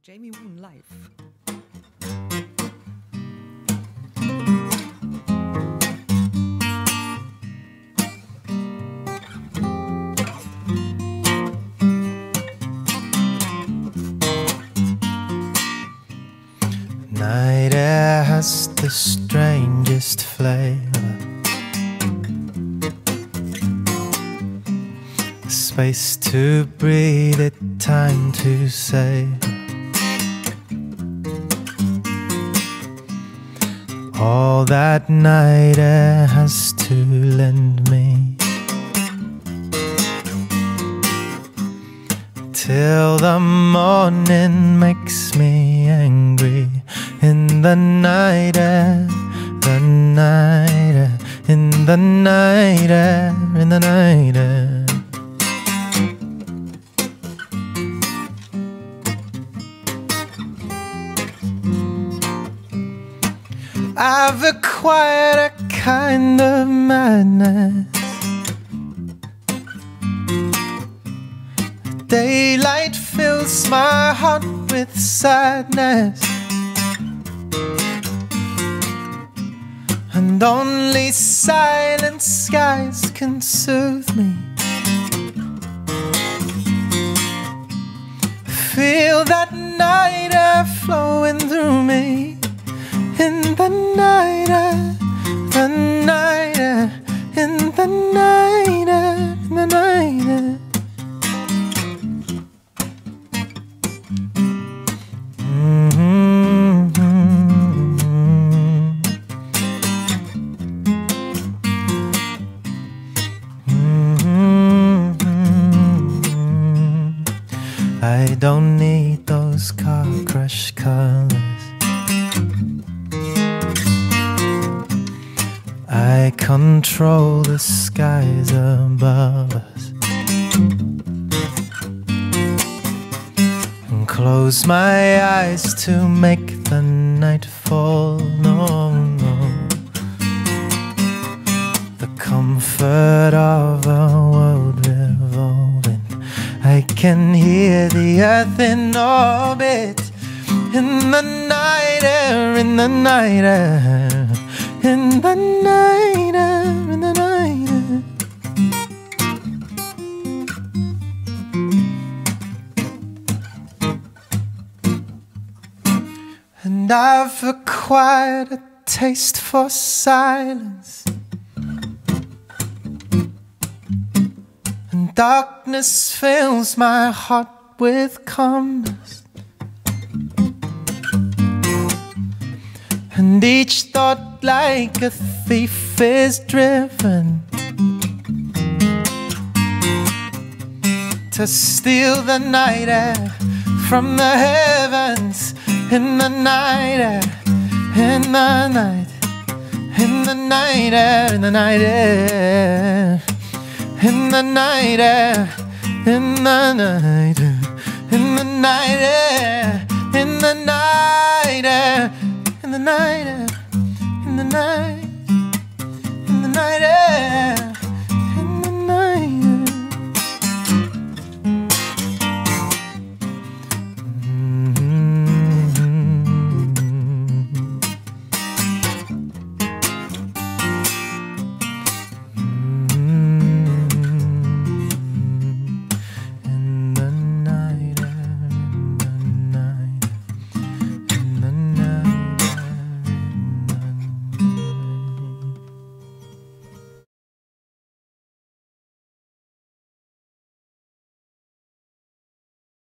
Woon live. Night air has the strangest flavor. Space to breathe it, time to savor. All that night air has to lend me, till the morning makes me angry. In the night air, the night air, in the night air, in the night air. I've acquired a kind of madness. Daylight fills my heart with sadness, and only silent skies can soothe me. Feel that night air flowing through me. In the night air, the night air, in the night air, in the night air. I don't need those car crash colors. I control the skies above us, and close my eyes to make the night fall. No, no. The comfort of a world revolving, I can hear the earth in orbit. In the night air, in the night air, in the night air, in the night air. And I've acquired a taste for silence, and darkness fills my heart with calmness. And each thought like a thief is driven to steal the night air from the heavens. In the night air, in the night, in the night air, in the night air, in the night air, in the night air, in the night air, in the night air, in the night air, in the night, in the night air.